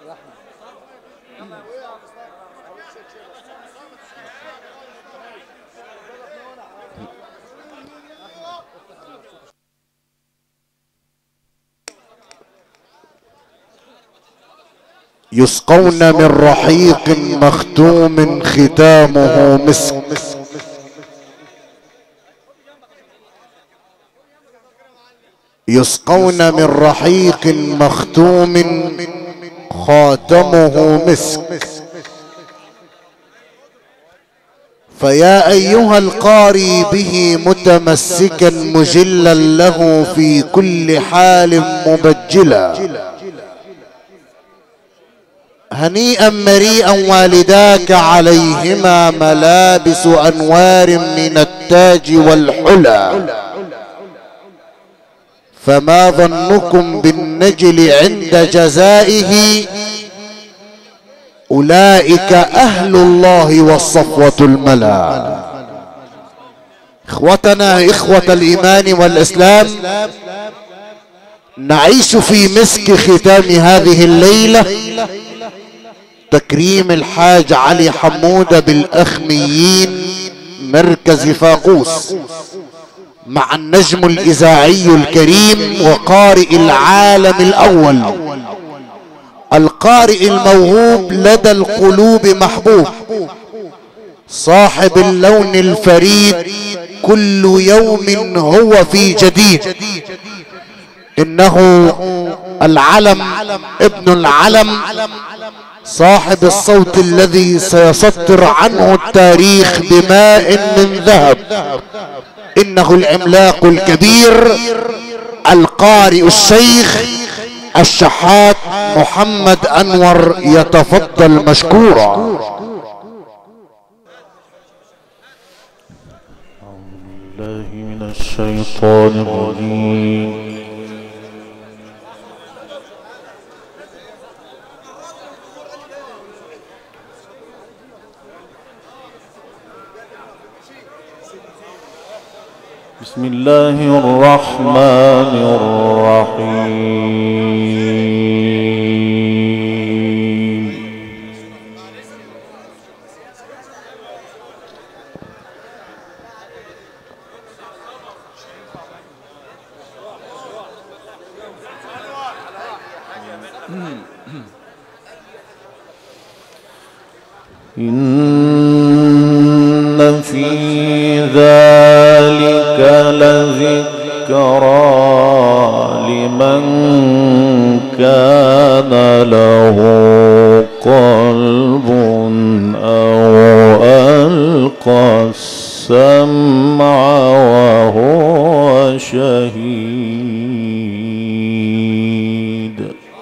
يسقون من رحيق مختوم ختامه مسك. يسقون من رحيق مختوم خاتمه مسك. فيا أيها القاري به متمسكا مجلا له في كل حال مبجلا. هنيئا مريئا والداك عليهما ملابس أنوار من التاج والحلى. فما ظنكم بالنجل عند جزائه؟ أولئك أهل الله والصفوة الملا. إخوتنا إخوة الإيمان والإسلام، نعيش في مسك ختام هذه الليلة تكريم الحاج علي حمودة بالأخميين مركز فاقوس مع النجم الإذاعي الكريم وقارئ العالم الأول، القارئ الموهوب لدى القلوب محبوب، صاحب اللون الفريد، كل يوم هو في جديد. إنه العلم ابن العلم، صاحب الصوت الذي سيسطر عنه التاريخ بماء من ذهب. إنه العملاق الكبير القارئ الشيخ الشحات محمد أنور، يتفضل مشكورا. أعوذ بالله من الشيطان الرجيم. بسم الله الرحمن الرحيم. إن في ذلك لذكرى لمن كان له قلب أو ألقى السمع وهو شهيد.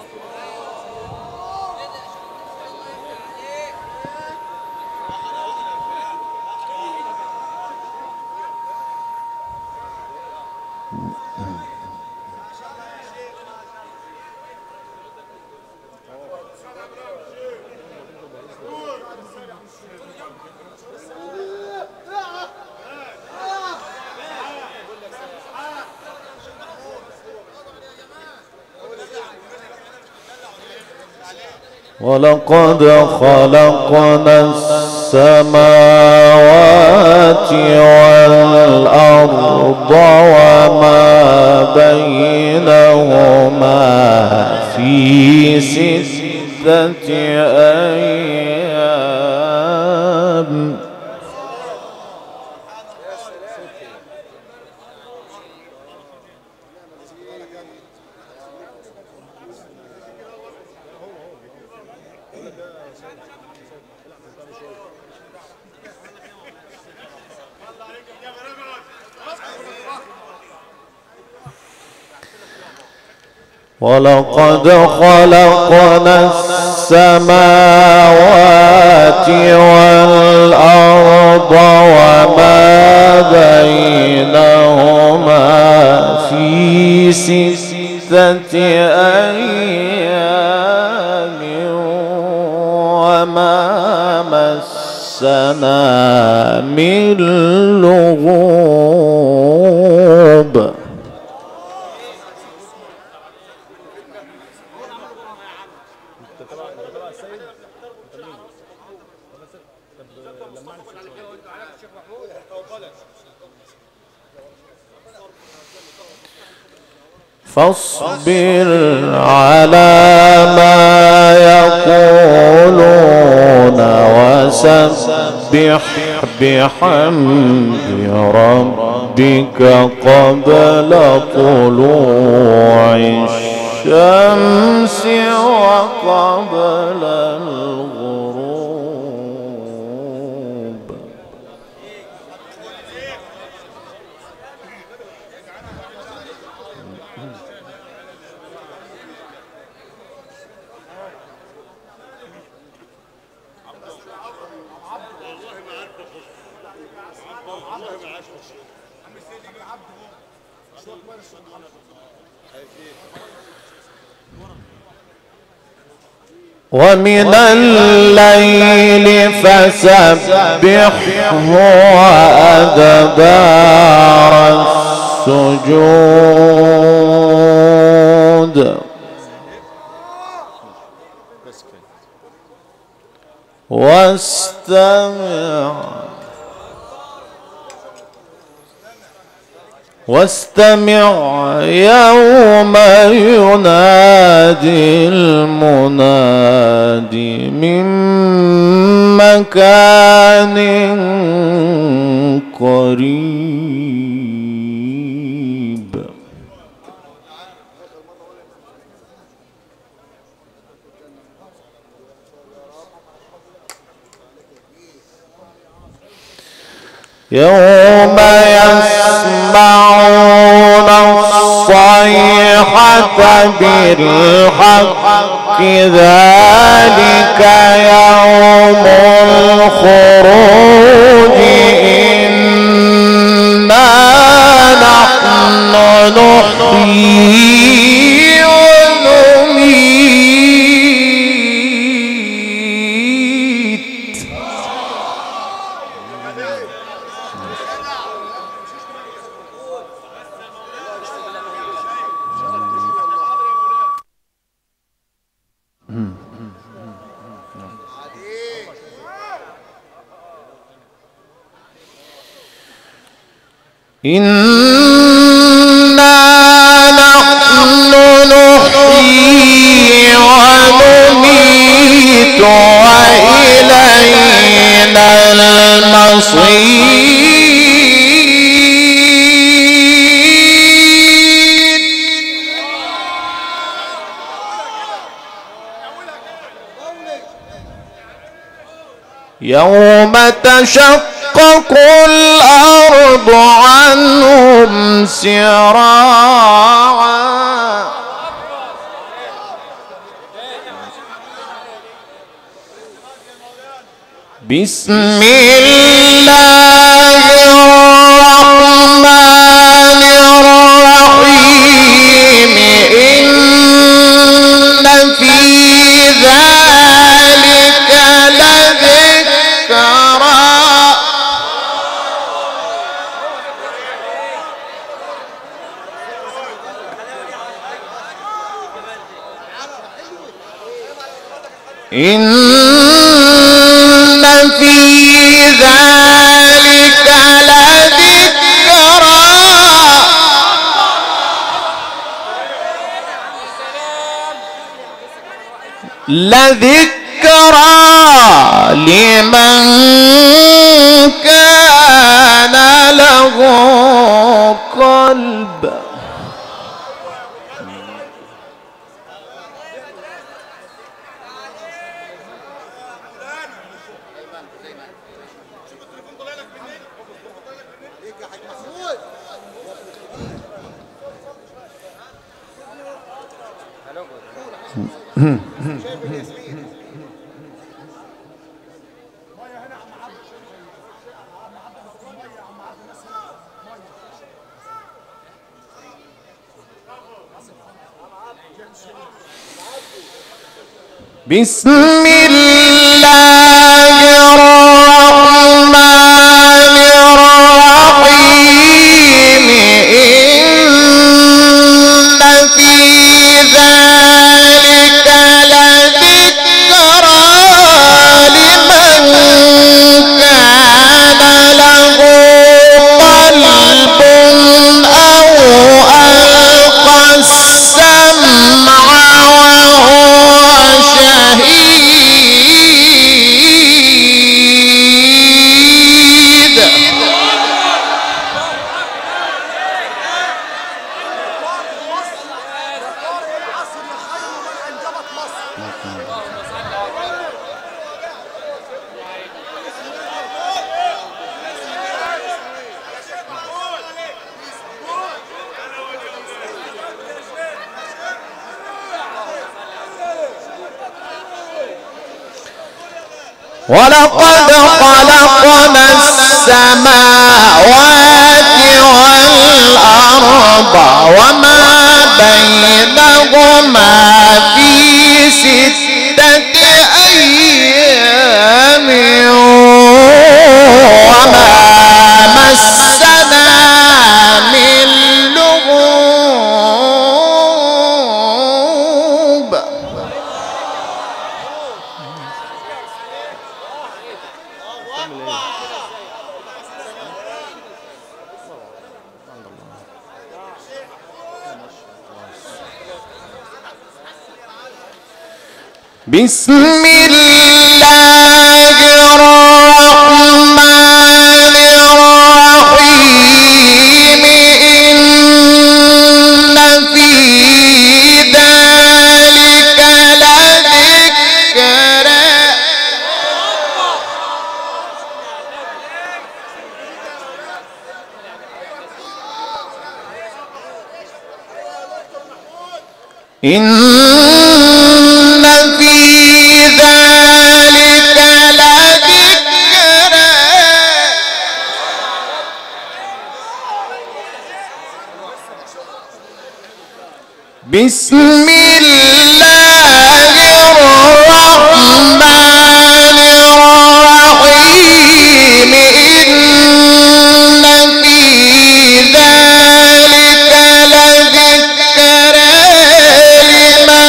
ولقد خلقنا السماوات والأرض وما بينهما في 6 أيام. ولقد خلقنا السماوات والأرض وما بينهما في 6 أيام وما مسنا من لغوب. فاصبر على ما يقولون وسبح بحمد ربك قبل طلوع الشمس وقبل الغروب. ومن الليل فسبحه وأدبار السجود. واستمع يوم ينادي المنادي من مكان قريب. يوم يسمعون الصيحة بالحق ذلك يوم الخروج إنا نحن نحيي ونميت. إنا نحن نحيي ونميت وإلينا المصير. يوم تشقق الأرض عنهم سراعا. بسم الله الرحمن الرحيم. إن في ذلك لذكرى. إن في ذلك لذكرى لمن كان له قلب. بسم الله الرحمن الرحيم. إن في ذلك لذكرى ولقد خلقنا السماوات والأرض وما بينهما في 6 أيام وما مسنا من لغوب. بسم الله الرحمن الرحيم. إن في ذلك لذكرى. إن في ذلك لذكرى. بسم الله الرحمن الرحيم. إن في ذلك لذكرى لمن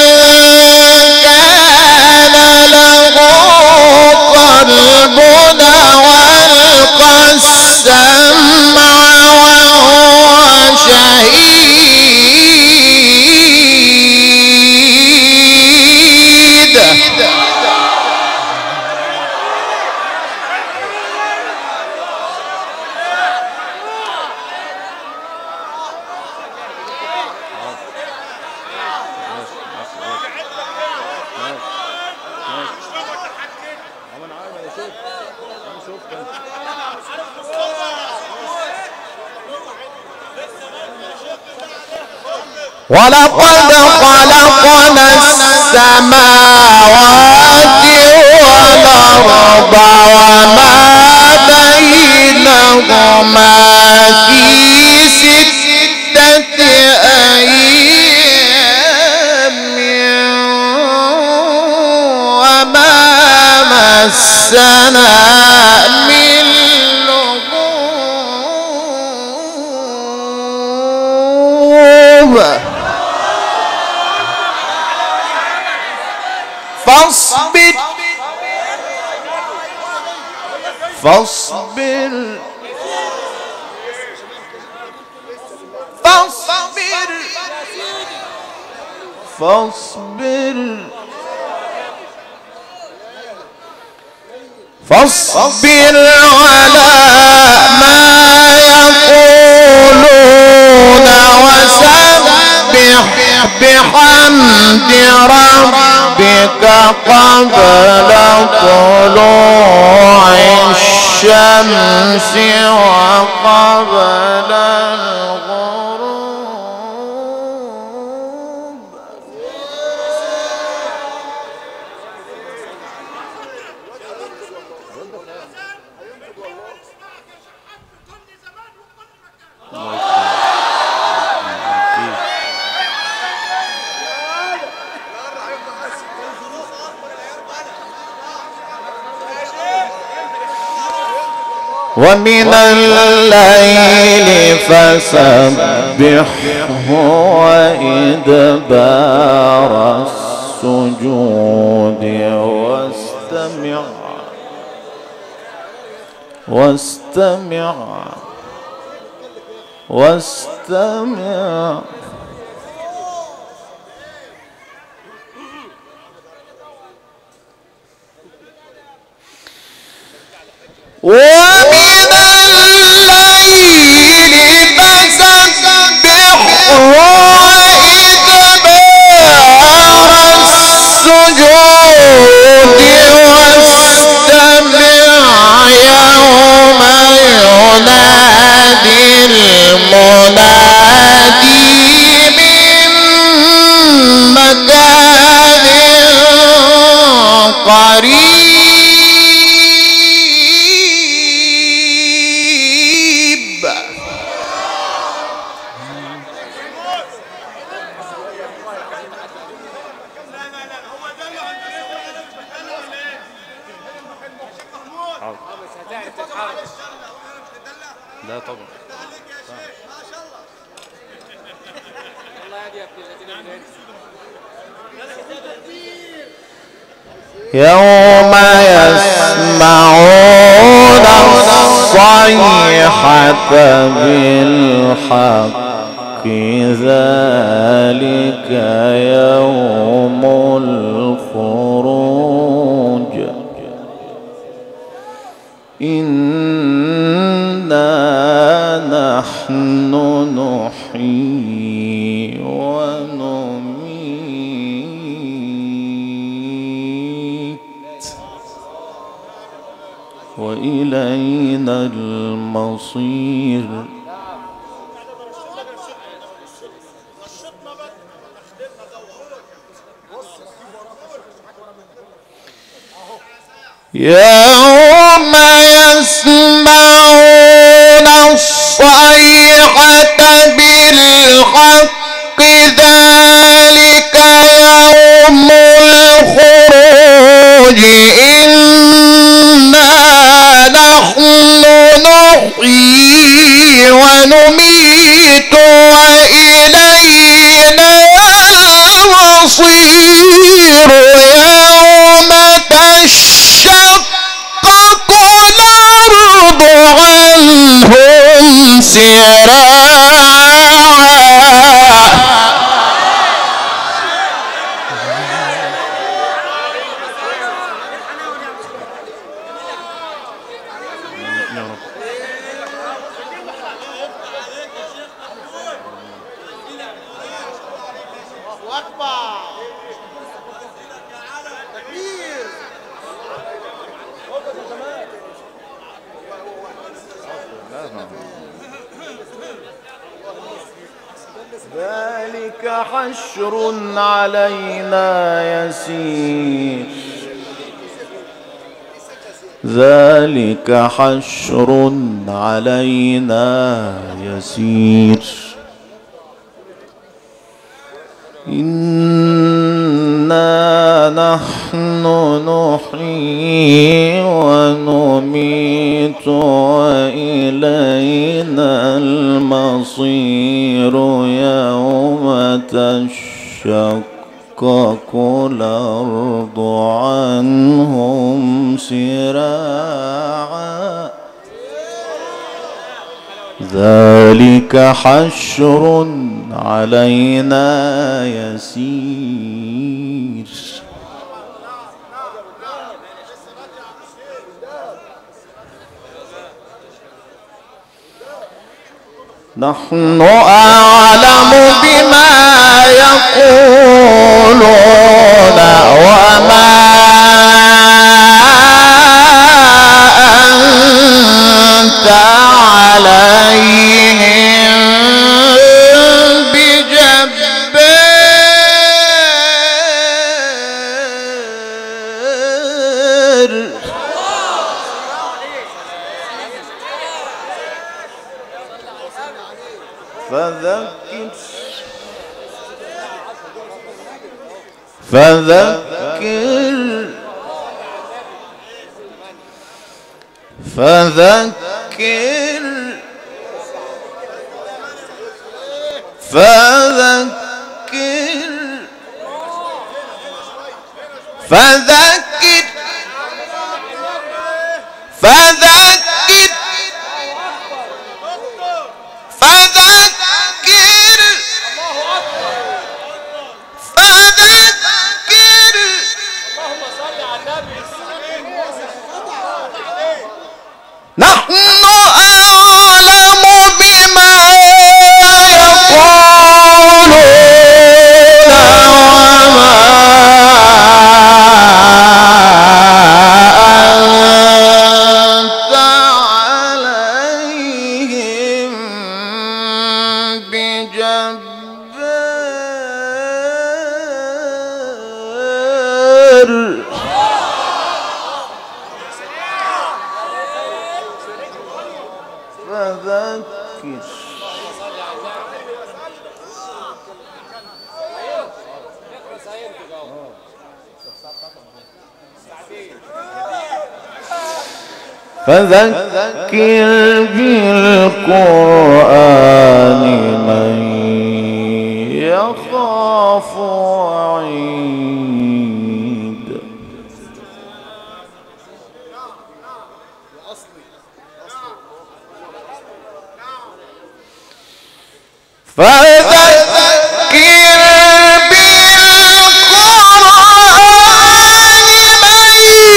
كان له قلب وألقى السمع وهو شهيد. ولقد خلقنا السماوات والأرض وما بينهما في 6 أيام وما مسنا من لغوب. فاصبر فاصبر فاصبر فاصبر فاصبر على ما يقولون وسبح بحمد ربك قبل طلوع الشمس وقبل الغروب. ومن الليل فسبحه وإدبار السجود واستمع ومن الليل فسبحه وإدبار السجود لا طبعا. يوم يسمعون الصيحة بالحق ذلك يوم الخروج إنا نحن نحيي ونميت وإلينا المصير. يوم يسمعون الصيحة بالحق ذلك يوم الخروج إنا نحن نحيي ونميت وإلينا المصير. يوم تشقق الأرض عنهم سراعا. ذلك حشر علينا يسير. ذلك حشر علينا يسير. إنا نحن نحيي ونميت وإلينا المصير. يوم تشقق الأرض عنهم سراعا. ذلك حشر علينا يسير. نحن أعلم بما يقولون وما أنت عليهم بجبار. نحن أعلم بما يقولون وما أنت عليهم بجبار. فذكر فذكر بالقرآن من يخاف وعيد. فذكر بالقرآن من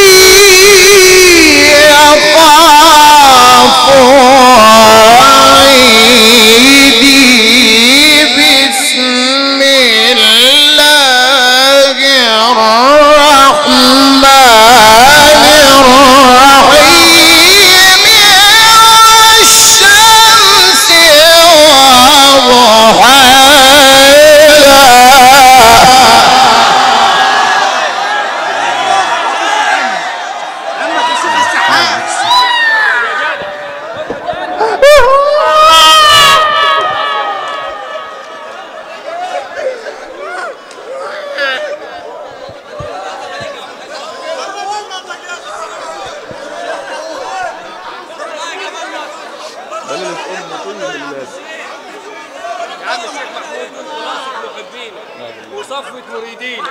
يخاف وعيد. بسم الله الرحمن الرحيم. والشمس وصفوة مريدين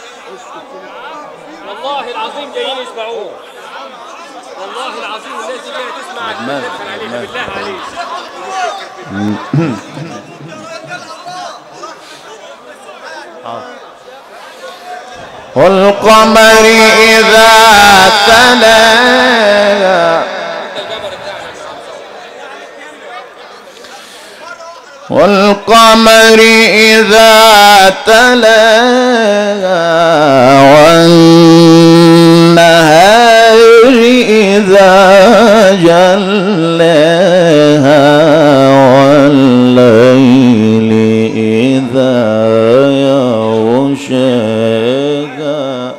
والله العظيم جايين يسمعوه. والله العظيم الناس دي جايه تسمع تدخل عليها بالله عليك. والقمر إذا تلاها والقمر إذا تلاها والنهار إذا جلاها والليل إذا يغشاها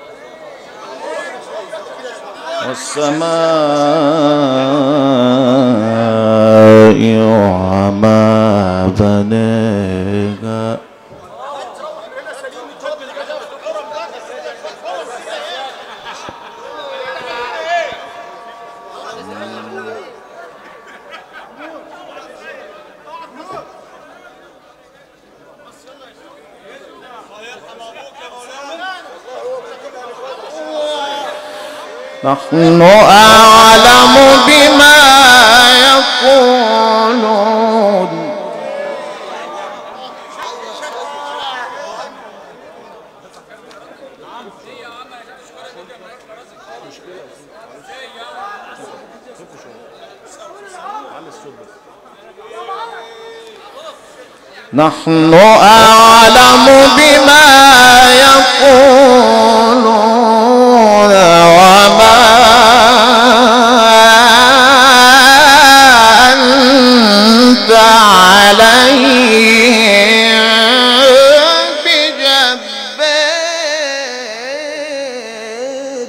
والسماء وما بناها. نحن أعلم بما يقولون نحن أعلم بما يقولون وما أنت عليهم بجبار.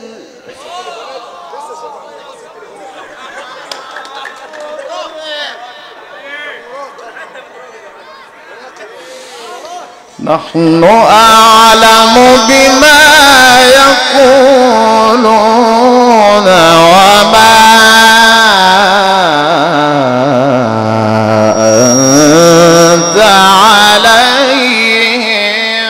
نحن أعلم بما يقولون وما أنت عليهم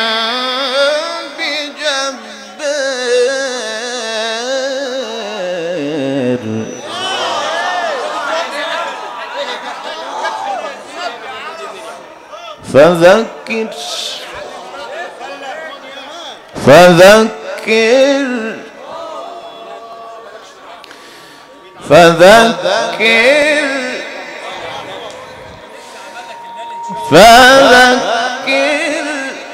بجبار. فذكر فذكر فذكر فذكر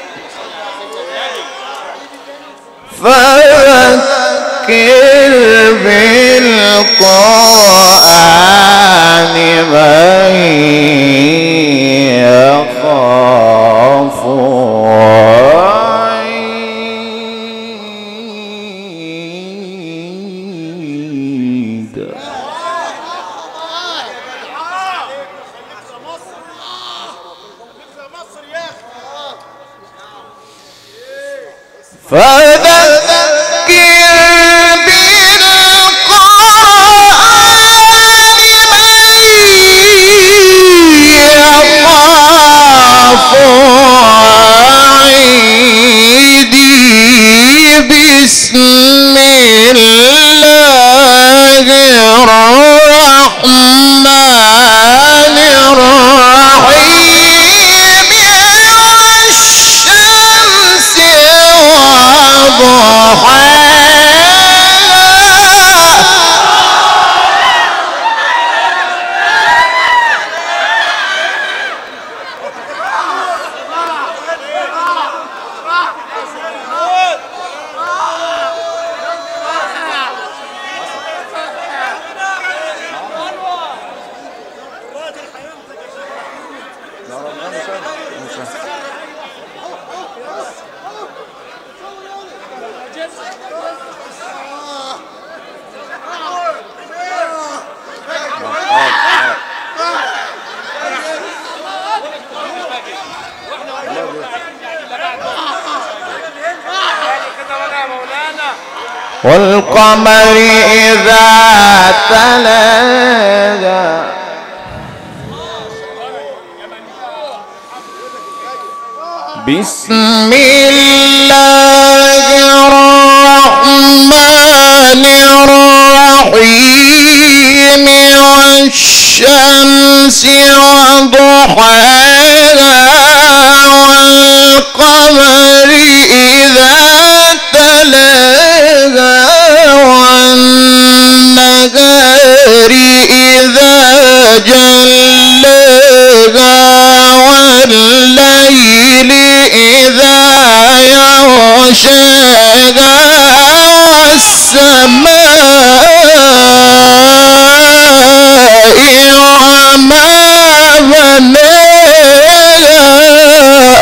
فذكر بالقرآن من يخاف فذكر بالقرآن بسم الله الرحمن الرحيم والشمس وضحاها والقمر إذا تلاها بسم الله الرحمن الرحيم والشمس وضحاها والقمر إذا تلاها والنهار إذا جلاها والليل إذا يغشاها والسماء وما بناها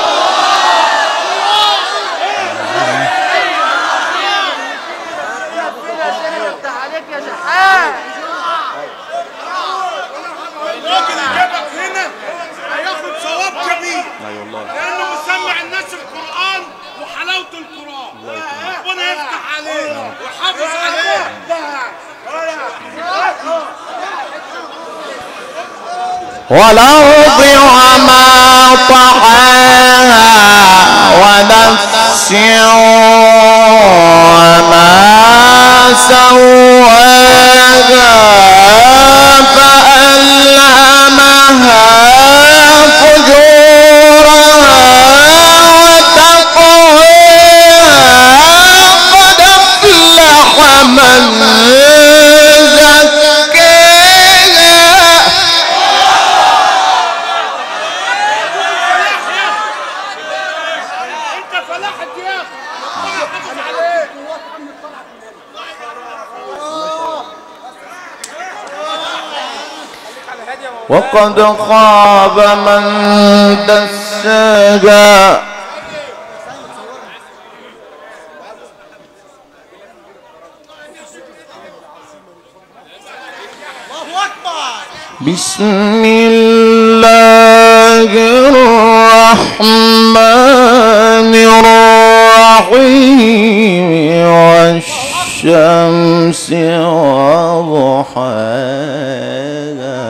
والأرض وما طحاها ونفس وما سواها فألهمها فجورها وتقواها قد أفلح من وقد خاب من دساها بسم الله الرحمن الرحيم والشمس وضحاها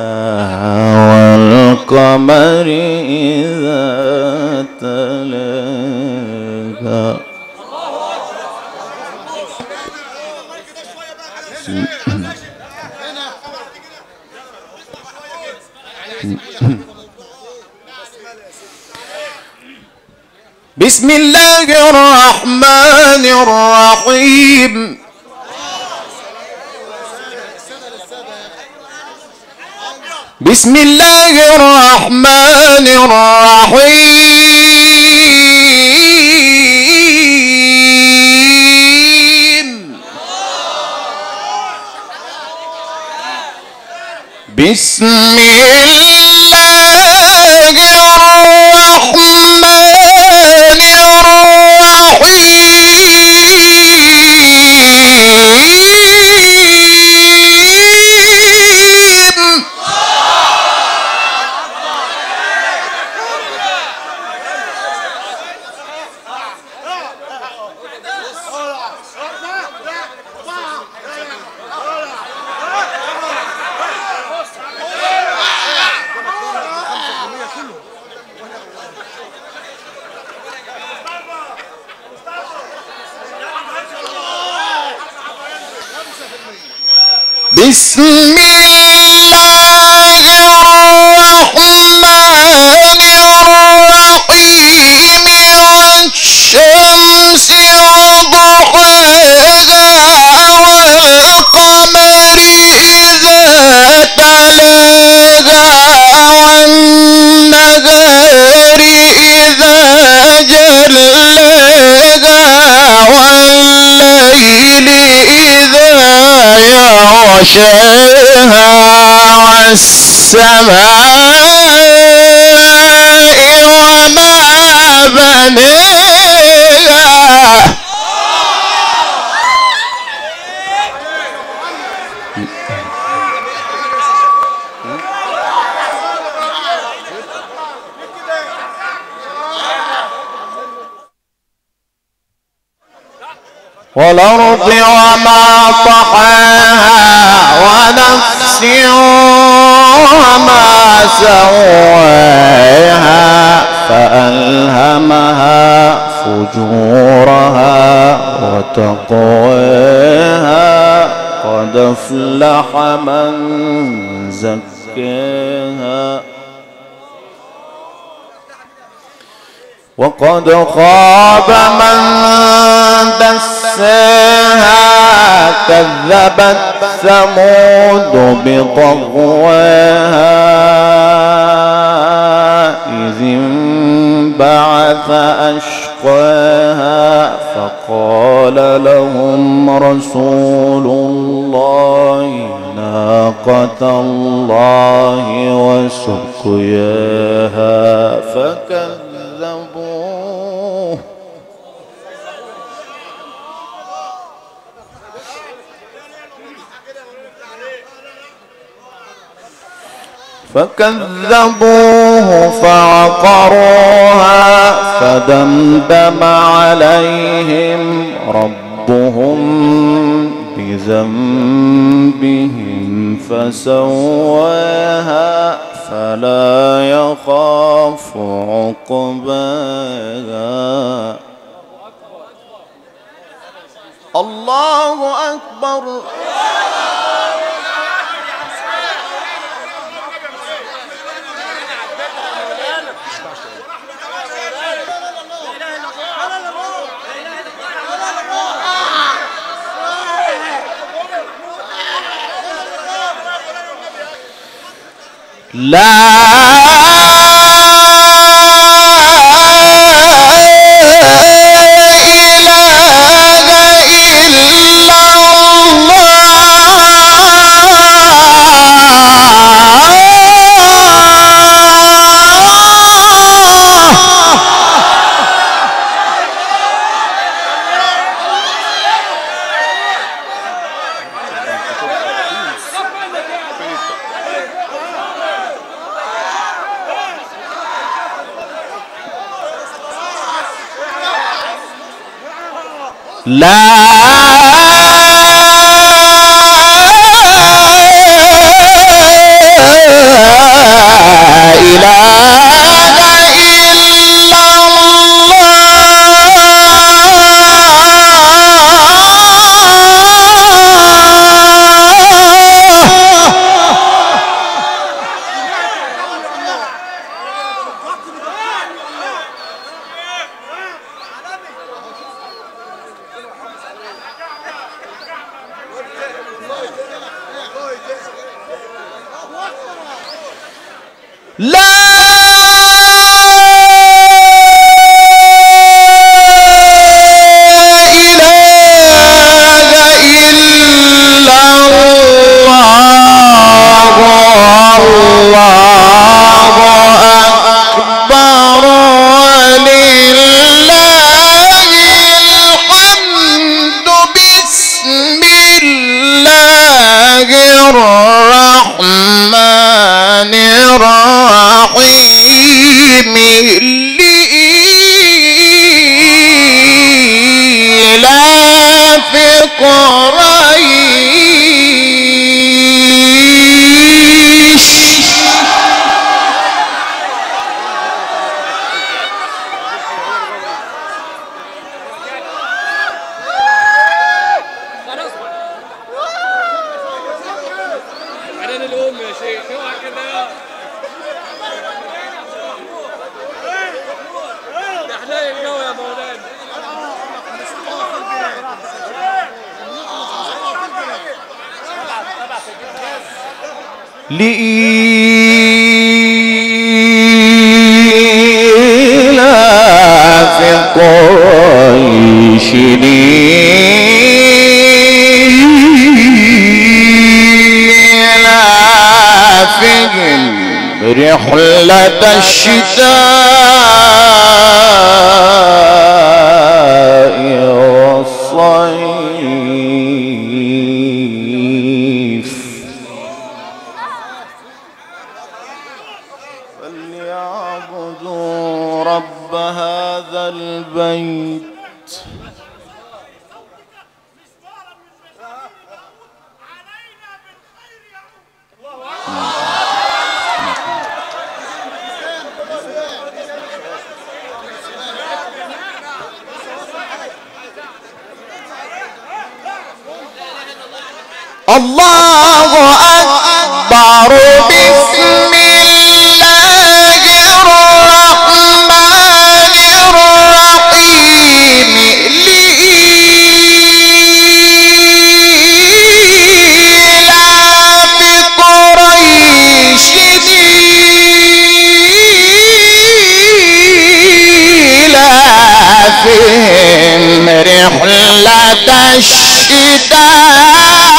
والقمر إذا تلاها بسم الله الرحمن الرحيم بسم الله الرحمن الرحيم بسم الله الرحمن بسم الله الرحمن الرحيم والشمس وضحاها والقمر إذا تلاها والنهار إذا جلاها والليل إذا يغشاها والسماء وما بنيها والأرض وما طحاها ونفس وما سواها فألهمها فجورها وتقواها قد أفلح من زكاها وقد خاب من دساها كذبت ثمود بطغواها إذ انبعث أشقاها فقال لهم رسول الله ناقة الله وسقياها فكذبوه فعقروها فدمدم عليهم ربهم بذنبهم فسواها فلا يخاف عقباها. الله أكبر. لا لإيلاف قريش إيلافهم رحلة الشتاء والصيف فليعبدوا رب هذا البيت الله أكبر بسم الله الرحمن الرحيم لإيلاف قريش إيلافهم رحلة الشتاء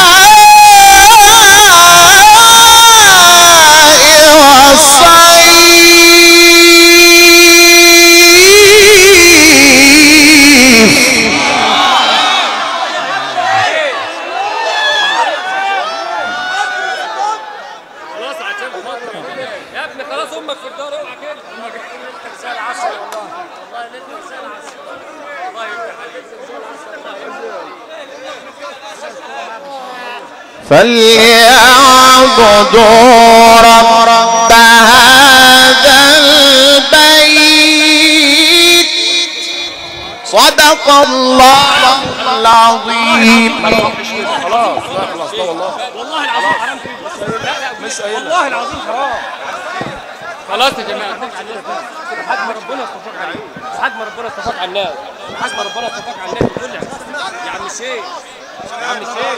فليعبدوا رب هذا البيت صدق الله العظيم. خلاص والله العظيم حرام والله العظيم حرام. خلاص يا جماعه لحد ما ربنا يتفق عليه، لحد ما ربنا يتفق على الناس، لحد ما ربنا يتفق على الناس كلها. يا عم الشيخ يا عم الشيخ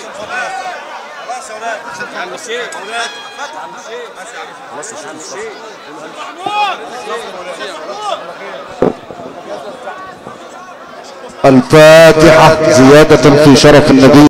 يا عم الشيخ الفاتحة زيادة في شرف النبي.